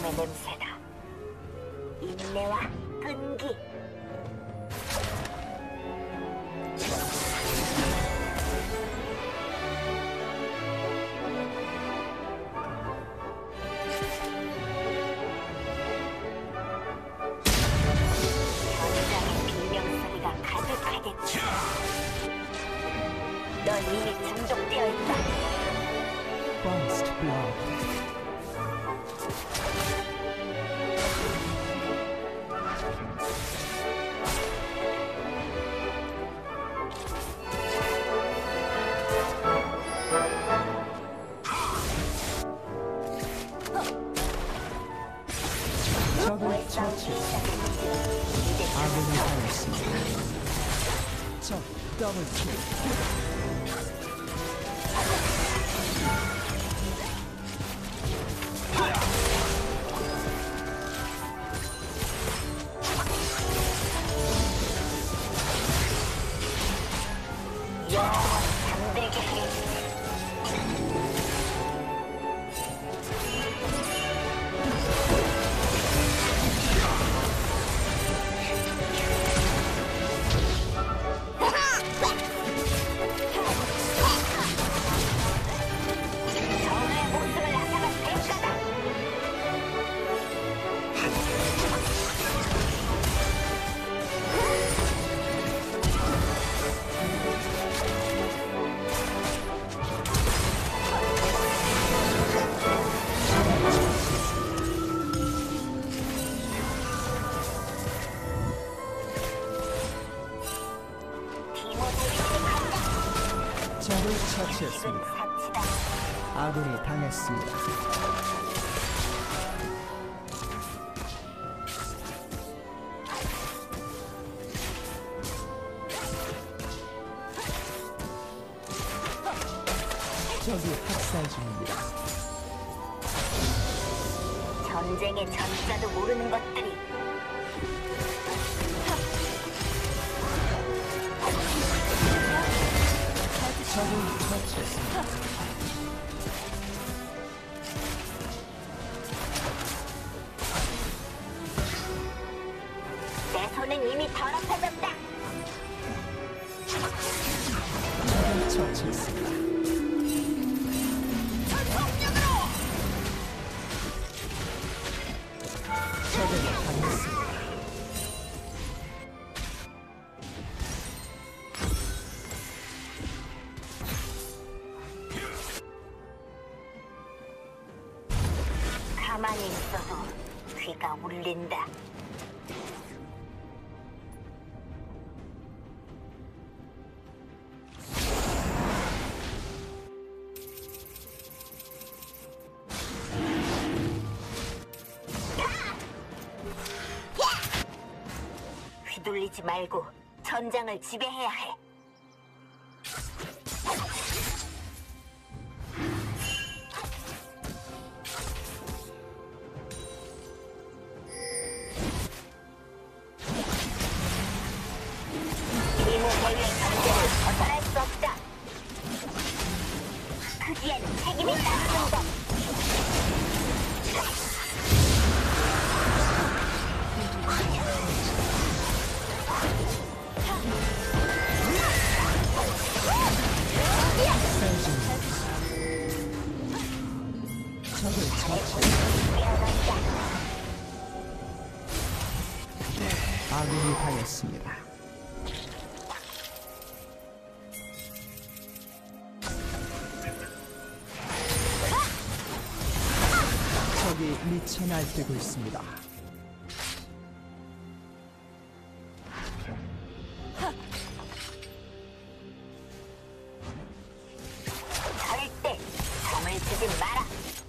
죽음의 냄새다. 인내와 끈기. 전장의 비명소리가 가득하겠지. 넌 이미 중독되어 있다. First blood. 적을 처치했습니다. 아군이 하였습니다. 적 더블킬. 잠들게 해. 정의 모습을 나타낼 대가다. 적을 처치했습니다. 사치다. 아군이 당했습니다. 적이 학살 중입니다. 전쟁의 전자도 모르는 것들이. 적을 처치했습니다. 내 손은 이미 더럽혀졌다. 적을 처치했습니다. 적을 당했습니다. 가만히 있어도 귀가 울린다. 휘둘리지 말고 전장을 지배해야 해. 이모 대위의 경제를 벗어날 수 없다. 그 뒤에는 책임이 따르는 법. 적을 처치했습니다. 아군이 당했습니다. 적이 미쳐 날뛰고 있습니다. 절대 정을 주지 마라.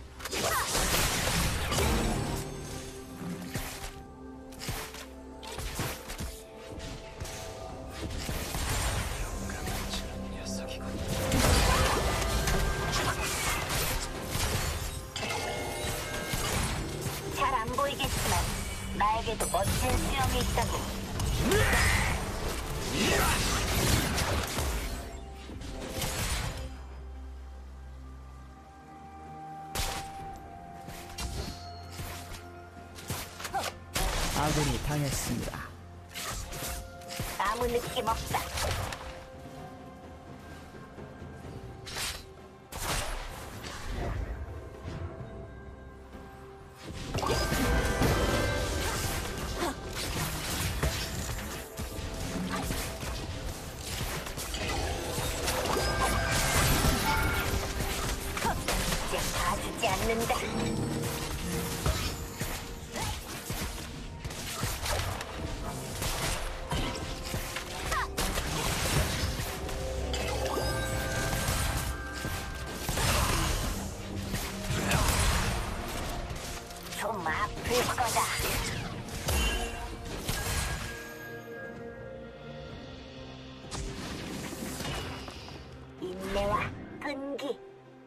잘 안 보이겠지만 나에게도 멋진 수염이 있다고. 아군이 당했습니다. 아무 느낌 없다. 이제 봐주지 않는다. 좀 아플 거다. 인내와 끈기.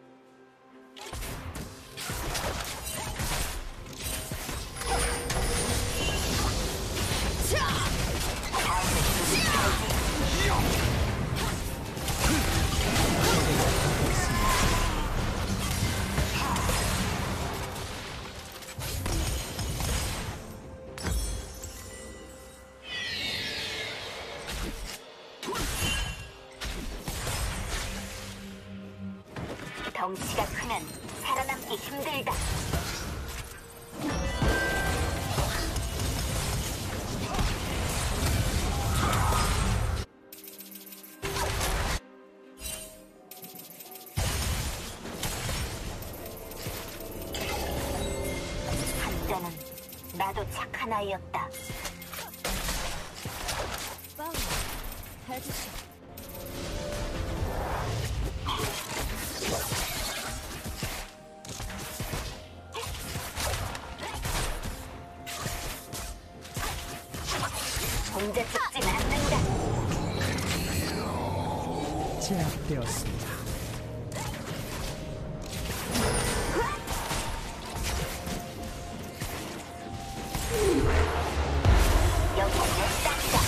덩치가 크면 살아남기 힘들다. 한때는 나도 착한 아이였다. 빵 해주시. 문제 죽진 않는다. 제압되었습니다. 여기 내 땅이다.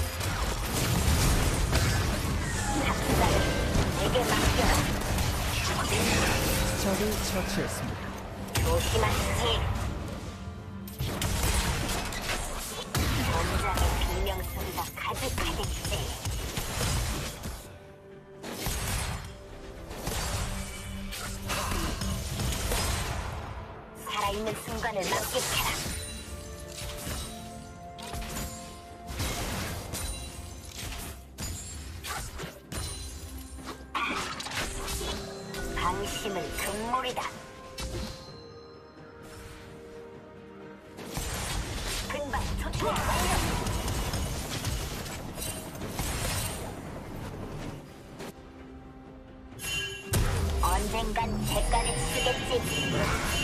학살을 내게 맡겨라. 적을 처치했습니다. 조심하시지. 전장의 비명소리가 가득하겠지. 살아있는 순간을 만끽해라. 방심은 금물이다. 금방 조치해 완료. 언젠간 대가를 치르겠지.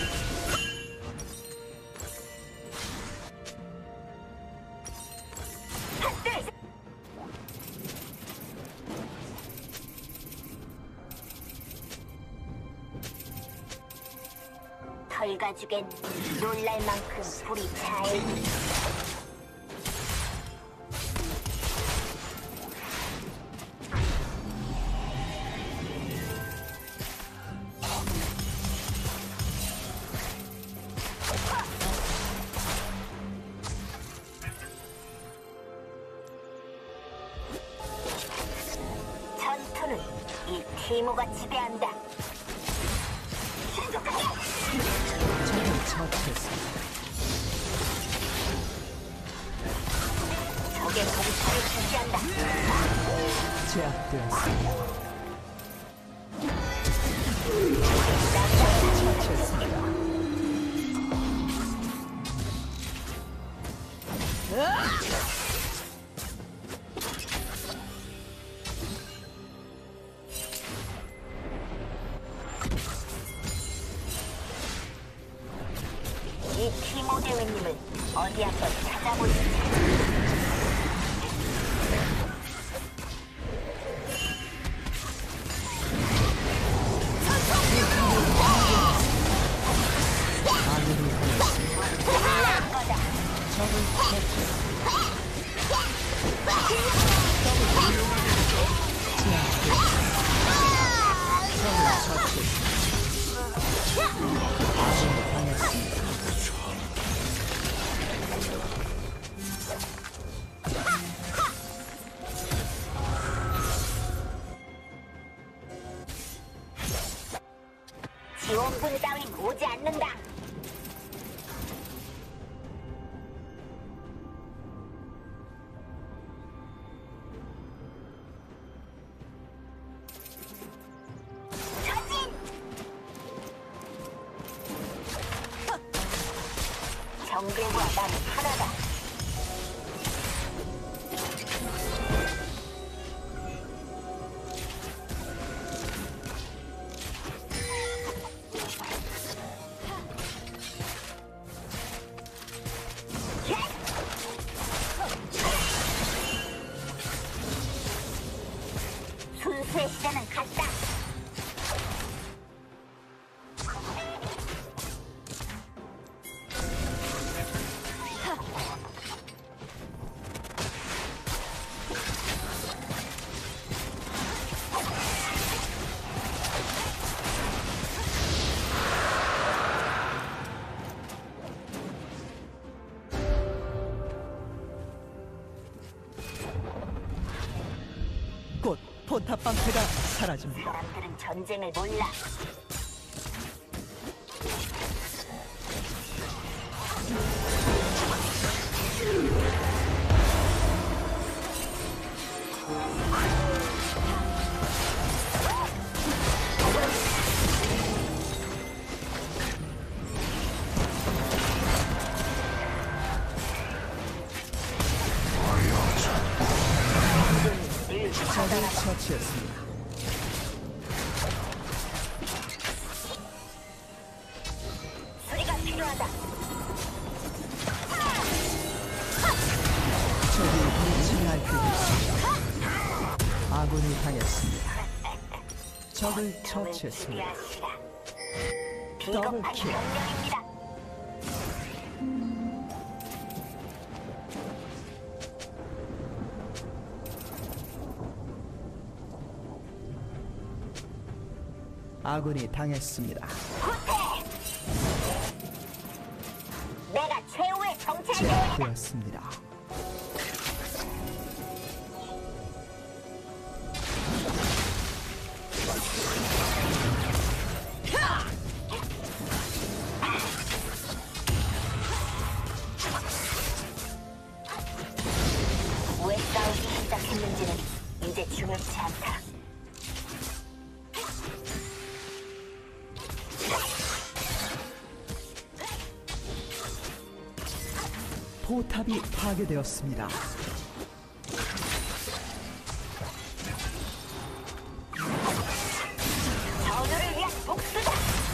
털가죽엔 놀랄 만큼 불이 잘. 전투는 이 티모가 지배한다. 적을 처치했습니다. 적의 공포를 주시한다. 제압되었습니다. 남자 처치했습니다. 이 티모 대회님을 어디 한번 찾아보시죠. 아군이 당했습니다. 놀랄 거다. 적을 처치했습니다. 적을 처치했습니다. 아군이 당했습니다. 지원군 따윈 오지 않는다. 전진! 정글과 나는 하나다. 순수의 시대는 갔다. 곧 포탑 방패가 사라집니다. 사람들은 전쟁을 몰라. 적을 처치했습니다. 수리가 필요하다. 적이 미친 알피고 있습니다. 아군이 당했습니다. 적을 처치했습니다. 비겁한 더블킬. 명령입니다. 아군이 당했습니다. 후퇴! 내가 최후의 정찰대원이다. 제압되었습니다. 왜 싸우기 시작했는지는 이제 중요치 않다. 포탑이 파괴되었습니다. 전우를 위한 복수다.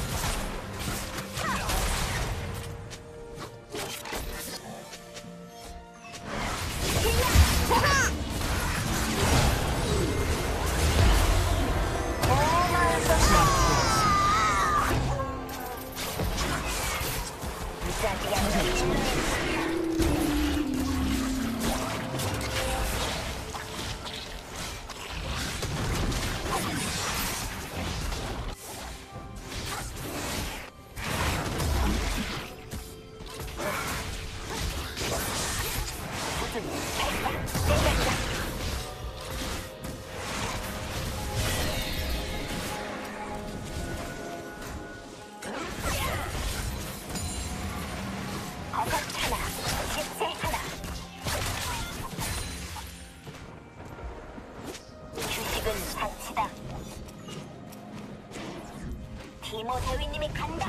디모 대위님이 간다.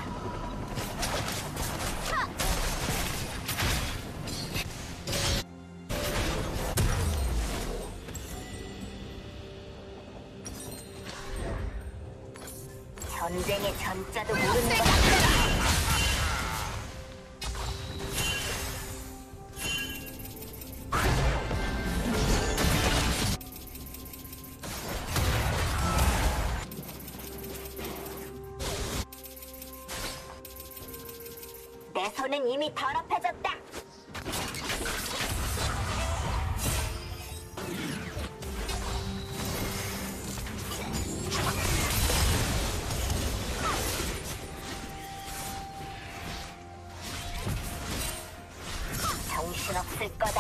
전쟁의 전자도 모르는 것 같다. 내 손은 이미 더럽혀졌다. 정신없을 거다.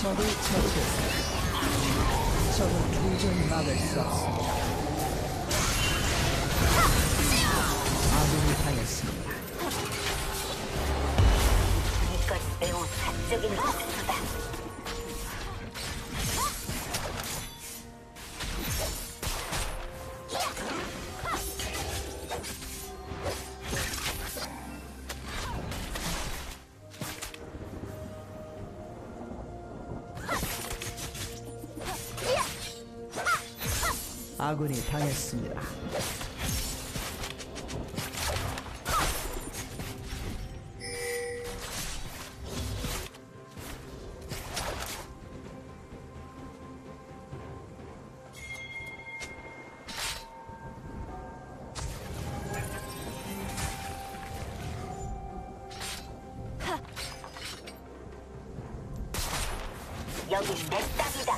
적을 처치했습니다. 적은 도저히 막을 수 없습니다. 아군이 당했습니다. 이건 매우 사적인 복수다. 아군이 당했습니다. 여기 내 땅이다.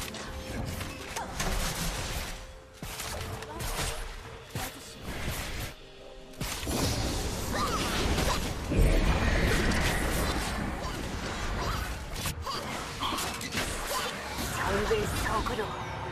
정글 속으로.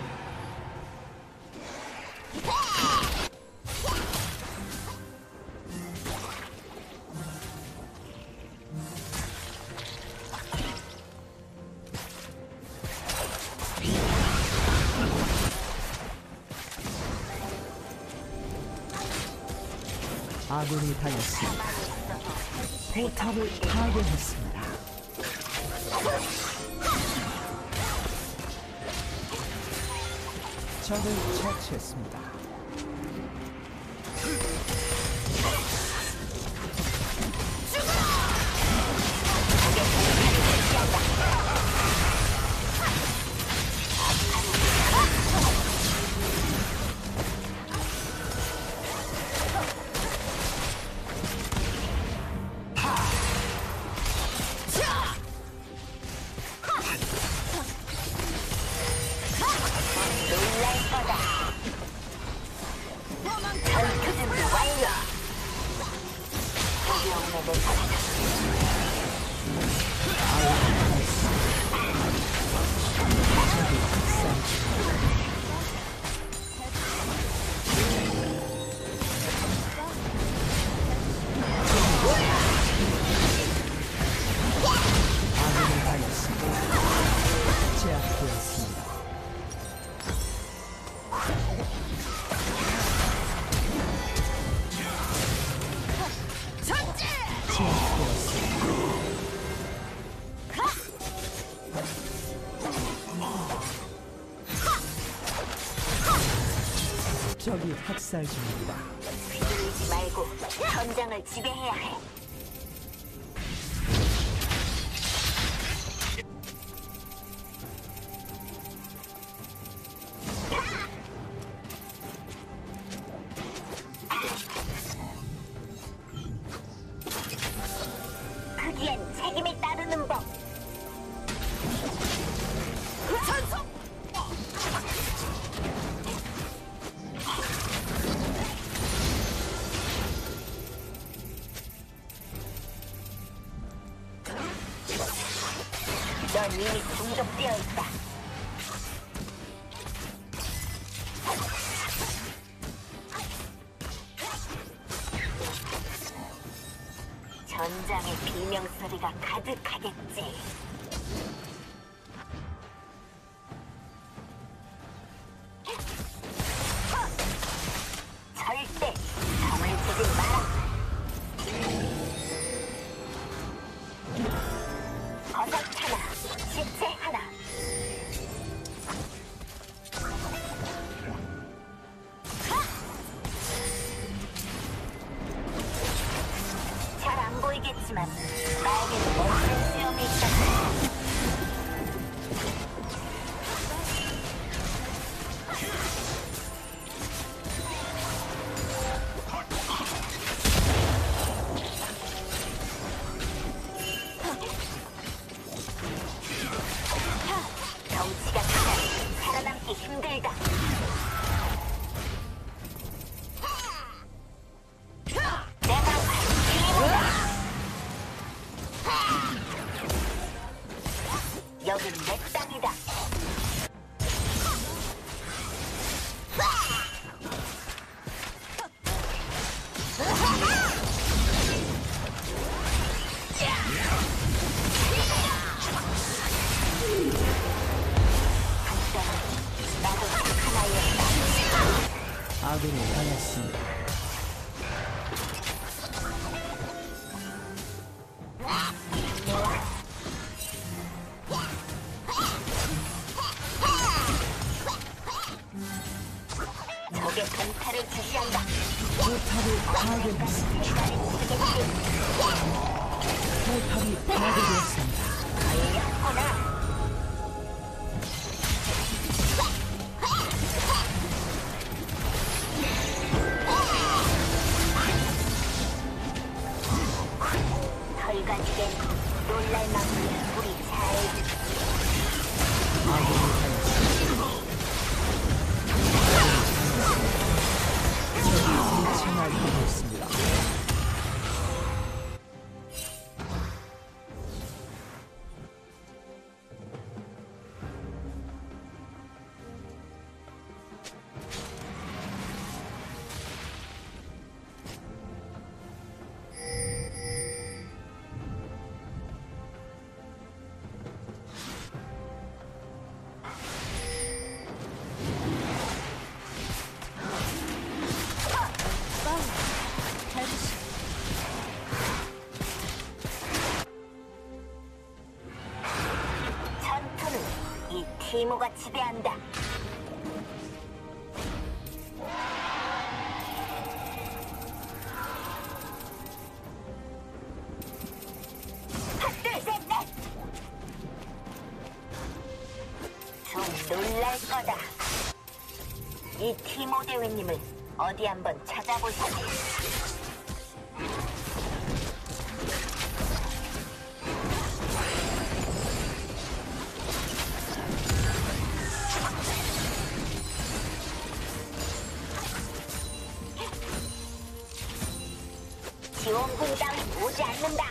아군이 당했습니다. 포탑을 파괴했습니다. 적을 처치했습니다. 놀랄 거다. 전투 준비 완료. 두려움에 내가 아군이 당했습니다. 제압되었습니다. 제압되었습니다. 적이 학살 중입니다. 휘둘리지 말고 전장을 지배해야 해. 크기엔 책임이 따르는 법. 전속! 넌 이미 중독되어 있다. 전장의 비명소리가 가득하겠지. 절대 정을 주지 마라. 버섯 하나, 시체 하나. 잘 안 보이겠지만 나에게는 멋진 수염이 있다. 덩치가 크다. 살아남기 힘들다. 내가 힘이다. 여긴 내 땅이다. 나도 착한 아이였다. 아군이 당했습니다. 적의 동타를 주시한다. 포탑이 파괴됐습니다. 포탑이 파괴되었습니다. 걸렸구나. 털가지된 놀랄만큼 우리 잘 아군이 당했습니다. 적이 일천을 이루었습니다. 싸워. 해주시. 전투는 이 티모가 지배한다. 하나, 둘, 셋, 넷. 좀 놀랄 거다. 이 티모 대위님을 어디 한번 찾아보시지. 지원군 따윈 오지 않는다.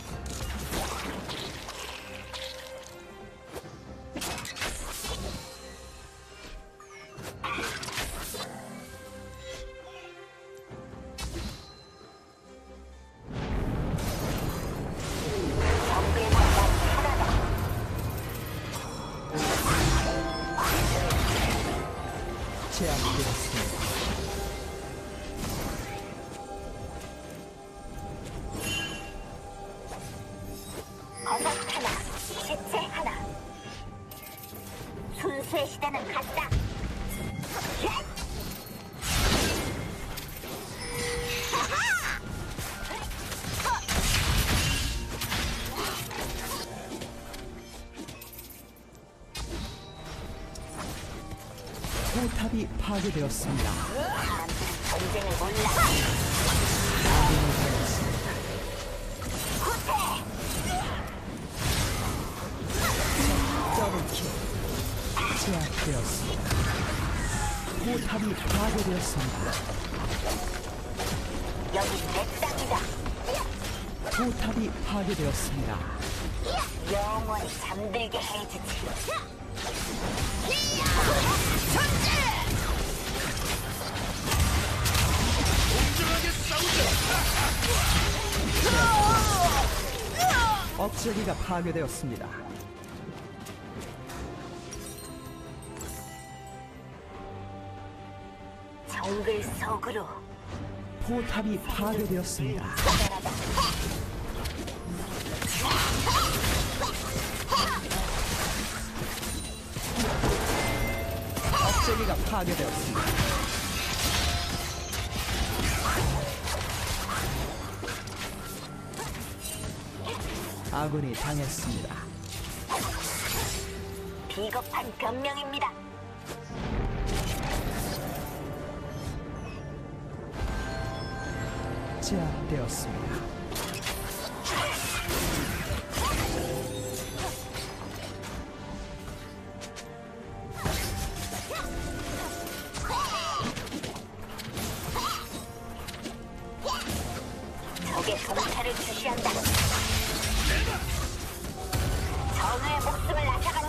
정글보다 하나다. 제압되었습니다. 버섯 하나, 시체 하나. 순수의 시대는 갔다. 포탑이 파괴되었습니다. 남들은 전쟁을 몰라. 아군이 당했습니다. 후퇴! 더블킬. 제압되었습니다. 포탑이 파괴되었습니다. 여긴 내 땅이다. 포탑이 파괴되었습니다. 영원히 잠들게 해주지. 억제기가 파괴되었습니다. 정글 속으로 포탑이 파괴되었습니다. 사달하다. 억제기가 파괴되었습니다. 아군이 당했습니다. 비겁한 변명입니다. 제압되었습니다. 적의 동차를 주시한다. 전우의 목숨을 앗아가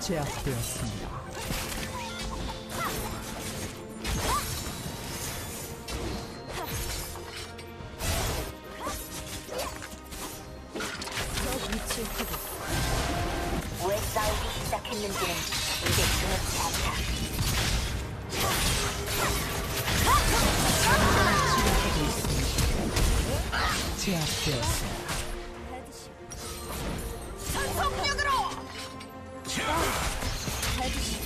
제압되었습니다. 저 위치에 두고 왜 싸우기 시작했는지는 이제 중요치 않다. 제압되었습니다. 헤드시 전속력으로! 헤드시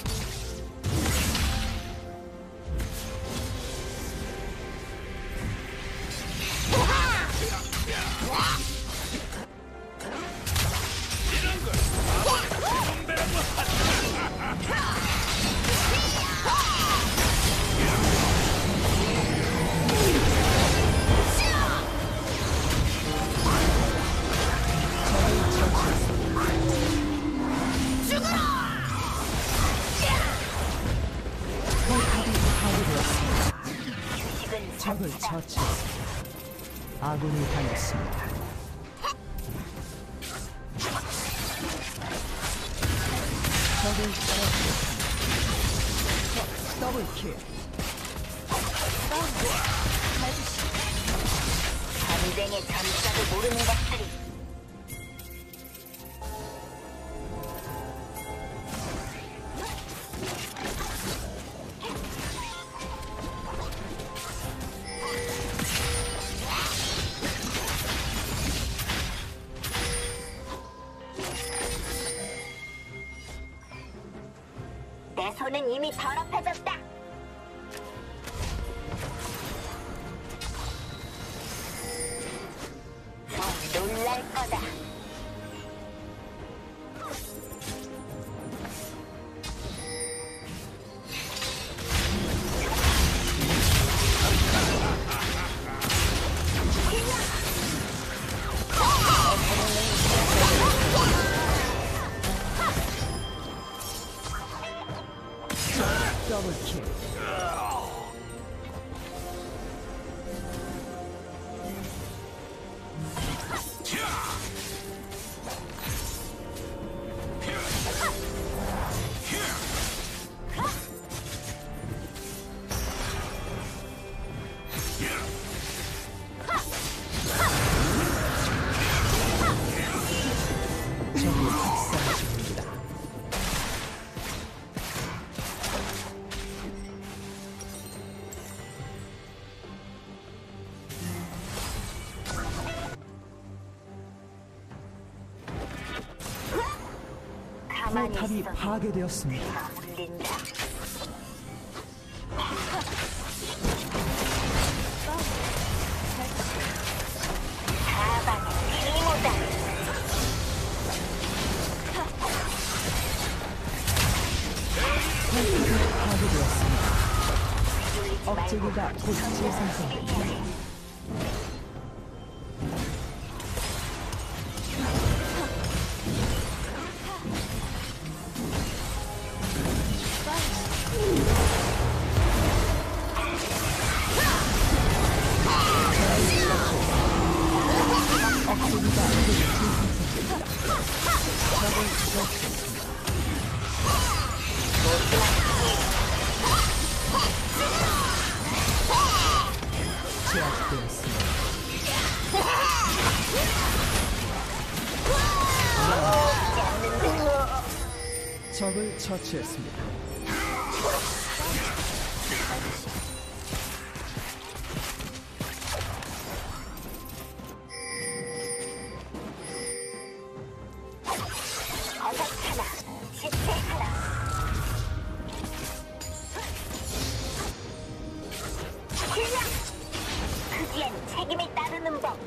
휴식은 적을 상치다. 처치했습니다. 아군이 당했습니다. 적을 처치했습니다. 더블킬. 헤드시 전쟁의 전작을 모르는 것들이 내 손은 이미 더럽혀졌다. 놀랄 거다. 더블킬. 적이 학살 중입니다. 가만히 포탑이 있어. 파괴되었습니다. 물린다. 사방에 이모다. 포탑이 파괴되었습니다. 억제기가 곧 재생성됩니다. 억제기가 곧 재생성됩니다. 적을 처치했습니다. 제압되었습니다. 적을 처치했습니다. 어서 하나, 시체 하나. 그냥 그기엔 책임이 따르는 법.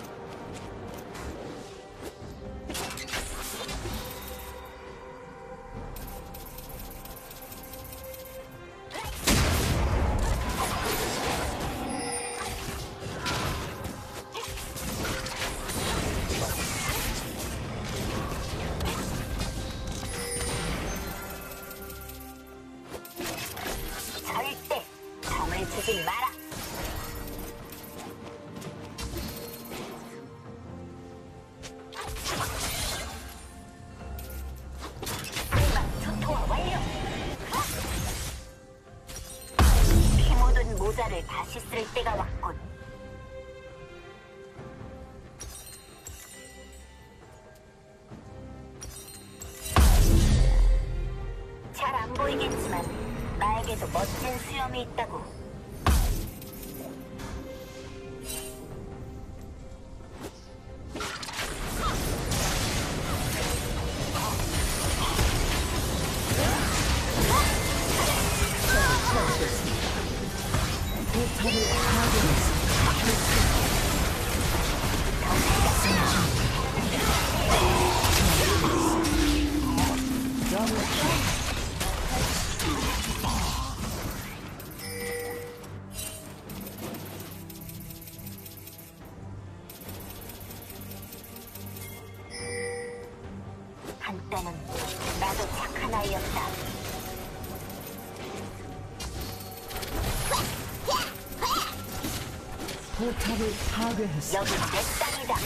절대 정을 주지 마라. 알마 초토화 모자를 다시 쓸 때가 왔군. 잘 안 보이겠지만 나에게도 멋진 수염이 있다고. 포탑을 파괴했습니다. 한때는 나도 착한 아이였다. 포탑을 파괴했습니다. 여기 내 땅이다.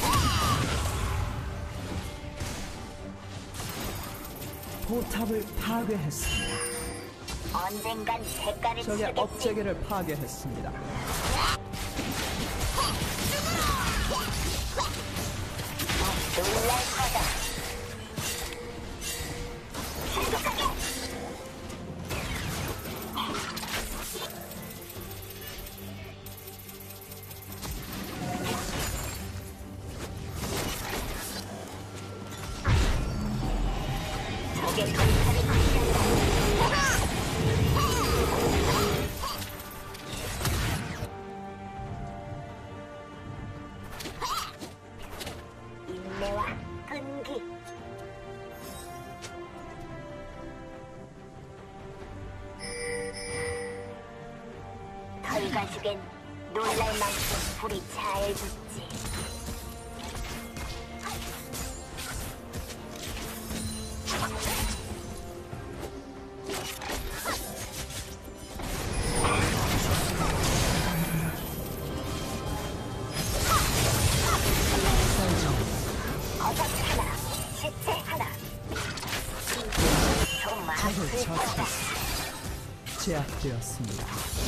포탑을 파괴했습니다. 언젠간 대가를 적의 치르겠지. 업체계를 파괴했습니다. 놀랄 거다. 적의 강타를 받는다. 인내와 끈기. 털가죽엔 놀랄 만큼 불이 잘 붙지. 어서 하나, 시체 하나. 좀 적을 아플 거다. 처치했습니다. 제압되었습니다.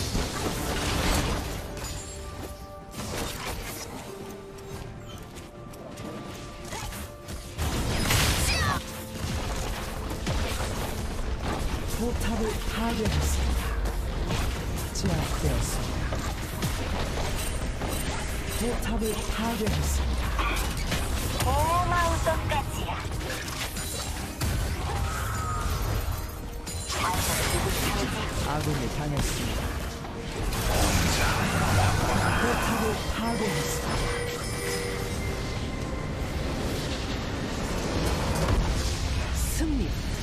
포탑을 파괴했습니다. 제압되었습니다. 포탑을 파괴했습니다. 고마운 것까지야. 다음은 누구 차례지? 아군이 당했습니다. 포탑을 파괴했습니다. 승리.